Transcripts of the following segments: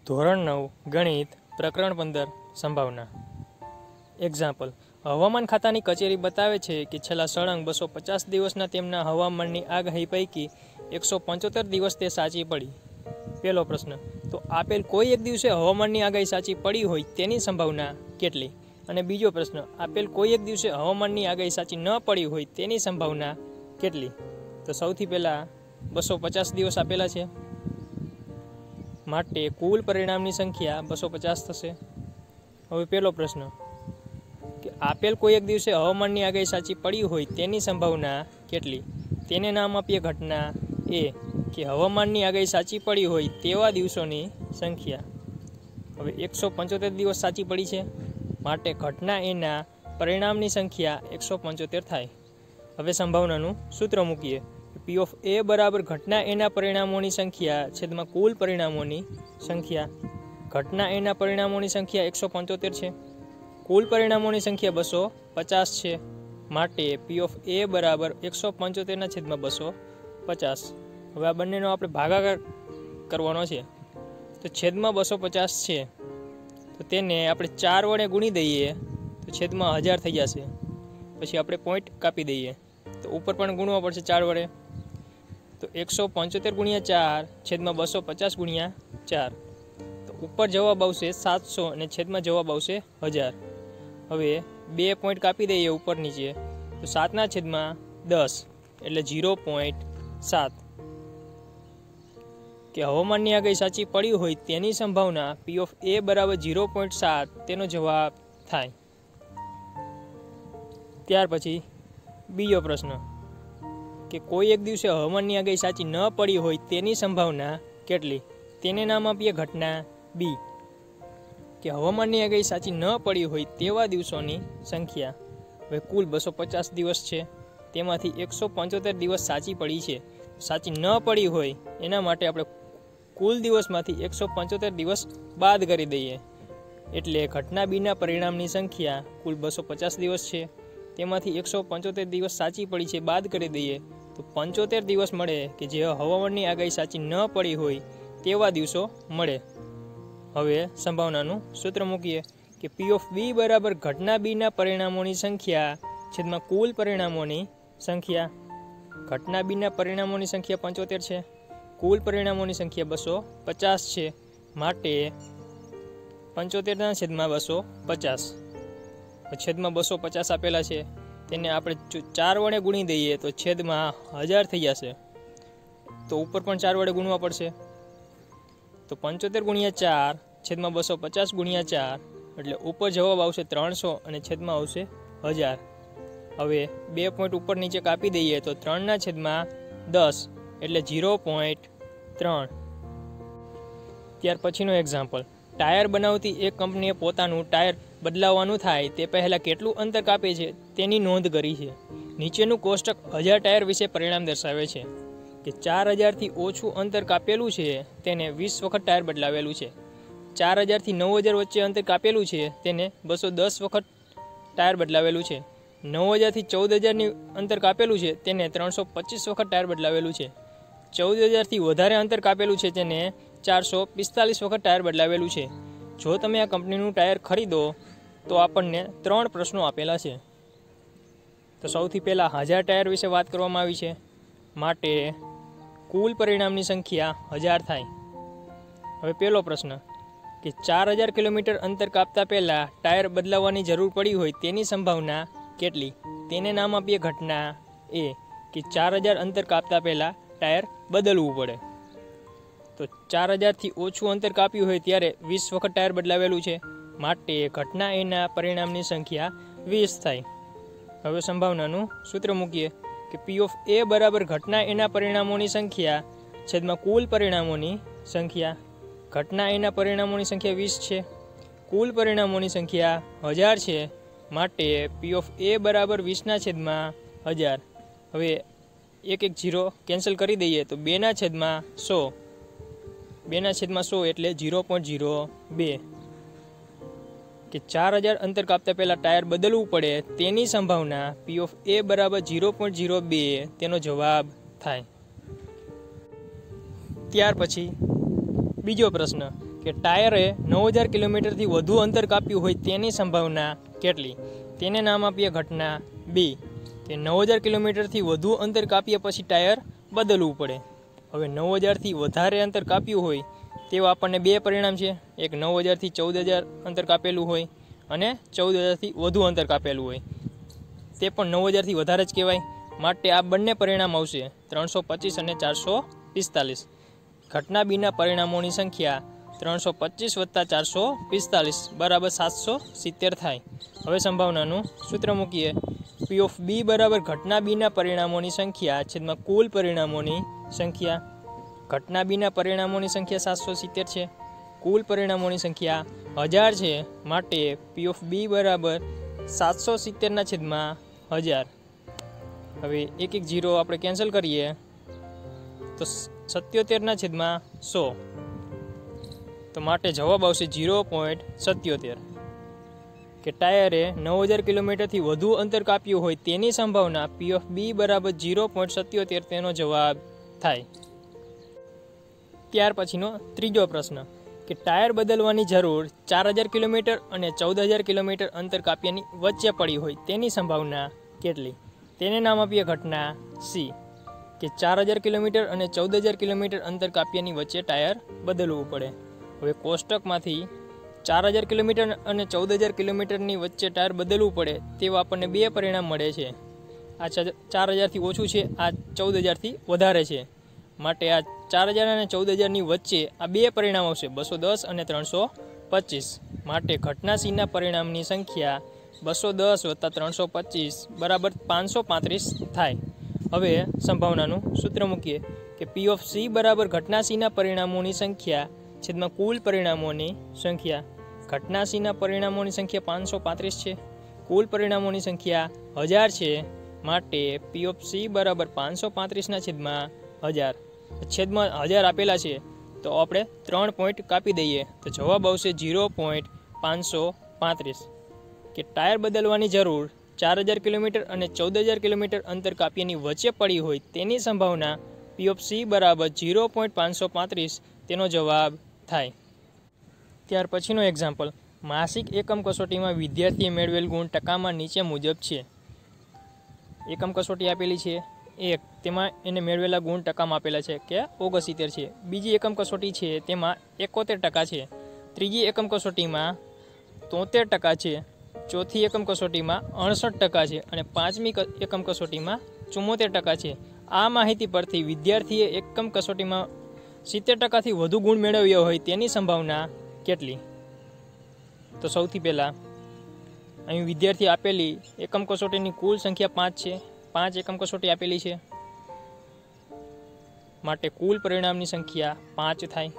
ધોરણ 9 ગણિત પ્રકરણ 15 સંભાવના. એક્ઝામ્પલ. હવામાન ખાતાની કચેરી બતાવે છે કે છેલ્લા સળંગ 250 દિવસના તેમના હવામાનની આગાહી પૈકી 175 દિવસ તે સાચી પડી. પહેલો પ્રશ્ન. તો આપેલ કોઈ એક દિવસે હવામાનની આગાહી સાચી પડી હોય તેની સંભાવના કેટલી? અને બીજો પ્રશ્ન. આપેલ કોઈ એક દિવસે હવામાનની આગાહી સાચી ન પડી હોય તેની સંભાવના કેટલી? તો સૌથી પહેલાં 250 દિવસ આપેલા છે, માટે કુલ પરિણામની સંખ્યા 250 થશે. હવે પહેલો પ્રશ્ન કે આપેલ કોઈ એક દિવસે હવામાનની આગાહી સાચી પડી હોય તેની સંભાવના કેટલી? તેને નામ આપીએ ઘટના એ, કે હવામાનની આગાહી સાચી પડી હોય તેવા દિવસોની સંખ્યા. હવે 175 દિવસ સાચી પડી છે, માટે ઘટના એના પરિણામની સંખ્યા 175 થાય. હવે સંભાવનાનું સૂત્ર મૂકીએ. પી ઓફ એ બરાબર ઘટના એના પરિણામોની સંખ્યા છેદમાં કુલ પરિણામોની સંખ્યા. ઘટના એના પરિણામોની સંખ્યા 175 છે, કુલ પરિણામોની સંખ્યા 250 છે, માટે પી ઓફ એ બરાબર 175 છેદમાં 250. હવે આ બંનેનો આપણે ભાગાકાર કરવાનો છે. તો છેદમાં 250 છે, તો તેને આપણે 4 વડે ગુણી દઈએ તો છેદમાં 1000 થઈ જશે. પછી આપણે પોઈન્ટ કાપી દઈએ તો ઉપર પણ ગુણવા પડશે 4 વડે. તો 175 ગુણ્યા 4 છેદમાં 250 ગુણ્યા 4. તો ઉપર જવાબ આવશે 700 અને છેદમાં જવાબ આવશે 1000. હવે 2 પોઈન્ટ કાપી દઈએ ઉપર નીચે તો 7 છેદમાં 10 એટલે 0.7. કે હવામાનની આગાહી સાચી પડી હોય તેની સંભાવના પી ઓફ એ બરાબર 0.7 તેનો જવાબ થાય. ત્યાર પછી બીજો પ્રશ્ન કે કોઈ એક દિવસે હવામાનની આગાહી સાચી ન પડી હોય તેની સંભાવના કેટલી? તેને નામ આપીએ ઘટના બી, કે હવામાનની આગાહી સાચી ન પડી હોય તેવા દિવસોની સંખ્યા. હવે કુલ 250 દિવસ છે, તેમાંથી 175 દિવસ સાચી પડી છે. સાચી ન પડી હોય એના માટે આપણે કુલ દિવસમાંથી 175 દિવસ બાદ કરી દઈએ, એટલે ઘટના બીના પરિણામની સંખ્યા કુલ 250 દિવસ છે, તેમાંથી 175 દિવસ સાચી પડી છે બાદ કરી દઈએ તો 75 દિવસ મળે, કે જે હવામાનની આગાહી સાચી ન પડી હોય તેવા દિવસો મળે. હવે સંભાવનાનું સૂત્ર મૂકીએ કે પી ઓફ બી બરાબર ઘટના બીના પરિણામોની સંખ્યા છેદમાં કુલ પરિણામોની સંખ્યા. ઘટના બીના પરિણામોની સંખ્યા 75 છે, કુલ પરિણામોની સંખ્યા 250 છે, માટે 75 છેદમાં 250. છેદમાં 250 આપેલા છે, તેને આપણે 4 વડે ગુણી દઈએ તો છેદમાં 1000 થઈ જશે. તો ઉપર પણ 4 વડે ગુણવા પડશે. તો 75 ગુણ્યા 4 છેદમાં 250 ગુણ્યા 4 એટલે ઉપર જવાબ આવશે 300 અને છેદમાં આવશે 1000. હવે 2 પોઈન્ટ ઉપર નીચે કાપી દઈએ તો 3 છેદમાં 10 એટલે 0.3. ત્યાર પછીનો એક્ઝામ્પલ. ટાયર બનાવતી એક કંપનીએ પોતાનું ટાયર બદલાવવાનું થાય તે પહેલાં કેટલું અંતર કાપે છે તેની નોંધ કરી છે. નીચેનું કોષ્ટક 1000 ટાયર વિશે પરિણામ દર્શાવે છે કે 4000થી ઓછું અંતર કાપેલું છે તેને 20 વખત ટાયર બદલાવેલું છે. 4000થી 9000 વચ્ચે અંતર કાપેલું છે તેને 210 વખત ટાયર બદલાવેલું છે. 9000થી 14000ની અંતર કાપેલું છે તેને 325 વખત ટાયર બદલાવેલું છે. 14000થી વધારે અંતર કાપેલું છે તેને 445 વખત ટાયર બદલાવેલું છે. જો તમે આ કંપનીનું ટાયર ખરીદો તો આપણને 3 પ્રશ્નો આપેલા છે. તો સૌથી પહેલાં 1000 ટાયર વિશે વાત કરવામાં આવી છે, માટે કુલ પરિણામની સંખ્યા 1000 થાય. હવે પહેલો પ્રશ્ન કે 4000 કિલોમીટર અંતર કાપતા પહેલાં ટાયર બદલાવવાની જરૂર પડી હોય તેની સંભાવના કેટલી? તેને નામ આપીએ ઘટના એ, કે 4000 અંતર કાપતા પહેલાં ટાયર બદલવું પડે. તો 4000થી ઓછું અંતર કાપ્યું હોય ત્યારે 20 વખત ટાયર બદલાવેલું છે, માટે ઘટના એના પરિણામની સંખ્યા 20 થાય. હવે સંભાવનાનું સૂત્ર મૂકીએ કે પી ઓફ એ બરાબર ઘટના એના પરિણામોની સંખ્યા છેદમાં કુલ પરિણામોની સંખ્યા. ઘટના એના પરિણામોની સંખ્યા 20 છે, કુલ પરિણામોની સંખ્યા 1000 છે, માટે પી ઓફ એ બરાબર 20 છેદમાં 1000. હવે 1 0 કેન્સલ કરી દઈએ તો 2 છેદમાં 100. 2 છેદમાં 100 એટલે 0.02. કે 4000 અંતર કાપતા પહેલાં ટાયર બદલવું પડે તેની સંભાવના પી ઓફ એ બરાબર 0.02 તેનો જવાબ થાય. ત્યાર પછી બીજો પ્રશ્ન કે ટાયરે 9000 કિલોમીટરથી વધુ અંતર કાપ્યું હોય તેની સંભાવના કેટલી? તેને નામ આપીએ ઘટના બી, કે 9000 કિલોમીટરથી વધુ અંતર કાપ્યા પછી ટાયર બદલવું પડે. હવે 9000થી વધારે અંતર કાપ્યું હોય તેવા આપણને બે પરિણામ છે. એક 9000થી 14000 અંતર કાપેલું હોય અને 14000થી વધુ અંતર કાપેલું હોય, તે પણ 9000થી વધારે જ કહેવાય. માટે આ બંને પરિણામ આવશે 325 અને 445. ઘટના બીના પરિણામોની સંખ્યા 325 વત્તા 445 બરાબર 770 થાય. હવે સંભાવનાનું સૂત્ર મૂકીએ. પી ઓફ બી બરાબર ઘટના બીના પરિણામોની સંખ્યા છેદમાં કુલ પરિણામોની સંખ્યા. ઘટના બીના પરિણામોની સંખ્યા 770 છે, કુલ પરિણામોની સંખ્યા 1000 છે. માટે પી ઓફ બી બરાબર 770 છેદમાં 1000. હવે એક એક જીરો આપણે કેન્સલ કરીએ તો 77 છેદમાં 100. તો માટે જવાબ આવશે 0.77. કે ટાયરે 9000 કિલોમીટરથી વધુ અંતર કાપ્યું હોય તેની સંભાવના પી ઓફ બી બરાબર 0.77 તેનો જવાબ થાય. ત્યાર પછીનો ત્રીજો પ્રશ્ન કે ટાયર બદલવાની જરૂર 4000 કિલોમીટર અને 14000 કિલોમીટર અંતર કાપ્યાની વચ્ચે પડી હોય તેની સંભાવના કેટલી? તેને નામ આપીએ ઘટના સી, કે 4000 કિલોમીટર અને 14000 કિલોમીટર અંતર કાપ્યાની વચ્ચે ટાયર બદલવું પડે. હવે કોષ્ટકમાંથી 4000 કિલોમીટર અને 14000 કિલોમીટરની વચ્ચે ટાયર બદલવું પડે તેવા આપણને બે પરિણામ મળે છે. આ 4000થી ઓછું છે, આ 14000થી વધારે છે. માટે આ 4000 અને 14000ની વચ્ચે આ બે પરિણામ આવશે 210 અને 325. માટે ઘટના સીના પરિણામની સંખ્યા 210 વત્તા 325 બરાબર 535 થાય. હવે સંભાવનાનું સૂત્ર મૂકીએ કે પી ઓફ સી બરાબર ઘટના સીના પરિણામોની સંખ્યા છેદમાં કુલ પરિણામોની સંખ્યા. ઘટના સીના પરિણામોની સંખ્યા 535 છે, કુલ પરિણામોની સંખ્યા 1000 છે. માટે પી ઓફ સી બરાબર 535 છેદમાં 1000. છેદમાં 1000 આપેલા છે તો આપણે 3 પોઈન્ટ કાપી દઈએ તો જવાબ આવશે 0.535. કે ટાયર બદલવાની જરૂર 4000 કિલોમીટર અને 14000 કિલોમીટર અંતર કાપ્યાની વચ્ચે પડી હોય તેની સંભાવના પી ઓફ સી બરાબર 0.535 તેનો જવાબ થાય. ત્યાર પછીનો એક્ઝામ્પલ. માસિક એકમ કસોટીમાં વિદ્યાર્થીએ મેળવેલ ગુણ ટકામાં નીચે મુજબ છે. એકમ કસોટી આપેલી છે એક, તેમાં એને મેળવેલા ગુણ ટકામાં આપેલા છે કે 69 છે. બીજી એકમ કસોટી છે તેમાં 71% છે. ત્રીજી એકમ કસોટીમાં 73% છે. ચોથી એકમ કસોટીમાં 68% છે અને પાંચમી એકમ કસોટીમાં 74% છે. આ માહિતી પરથી વિદ્યાર્થીએ એકમ કસોટીમાં 70%થી વધુ ગુણ મેળવ્યો હોય તેની સંભાવના કેટલી? તો સૌથી પહેલાં અહીં વિદ્યાર્થી આપેલી એકમ કસોટીની કુલ સંખ્યા 5 છે. 5 એકમ કસોટી આપેલી છે માટે કુલ પરિણામની સંખ્યા 5 થાય.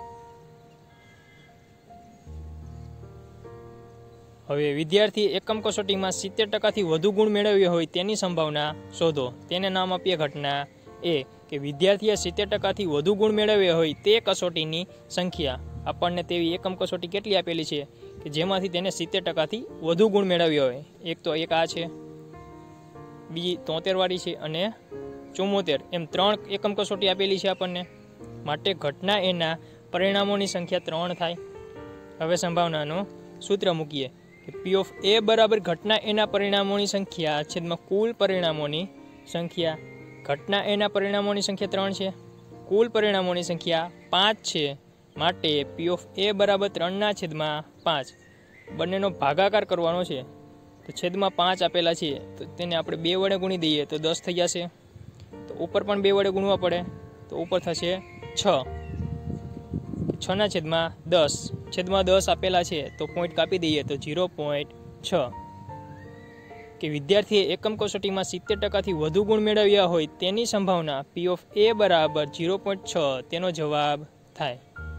હવે વિદ્યાર્થી એકમ કસોટીમાં 70%થી વધુ ગુણ મેળવ્યો હોય તેની સંભાવના શોધો. તેને નામ આપીએ ઘટના એ, કે વિદ્યાર્થીએ 70%થી વધુ ગુણ મેળવ્યો હોય તે કસોટીની સંખ્યા. આપણને તેવી એકમ કસોટી કેટલી આપેલી છે કે જેમાંથી તેને 70%થી વધુ ગુણ મેળવ્યો હોય. એક તો એક આ છે, બીજી 73 વાળી છે અને 74, એમ 3 એકમ કસોટી આપેલી છે આપણને. માટે ઘટના એના પરિણામોની સંખ્યા 3 થાય. હવે સંભાવનાનું સૂત્ર મૂકીએ કે પી ઓફ એ બરાબર ઘટના એના પરિણામોની સંખ્યા છેદમાં કુલ પરિણામોની સંખ્યા. ઘટના એના પરિણામોની સંખ્યા 3 છે, કુલ પરિણામોની સંખ્યા 5 છે. માટે પી ઓફ એ બરાબર 3/5. બંનેનો ભાગાકાર કરવાનો છે તો છેદમાં 5 આપેલા છે તો તેને આપણે 2 વડે ગુણી દઈએ તો 10 થઈ જશે. તો ઉપર પણ 2 વડે ગુણવા પડે તો ઉપર થશે 6. 6/10. છેદમાં 10 આપેલા છે તો પોઈન્ટ કાપી દઈએ તો 0.6. કે વિદ્યાર્થીએ એકમ કસોટીમાં 70%થી વધુ ગુણ મેળવ્યા હોય તેની સંભાવના પી ઓફ એ બરાબર 0.6 તેનો જવાબ થાય.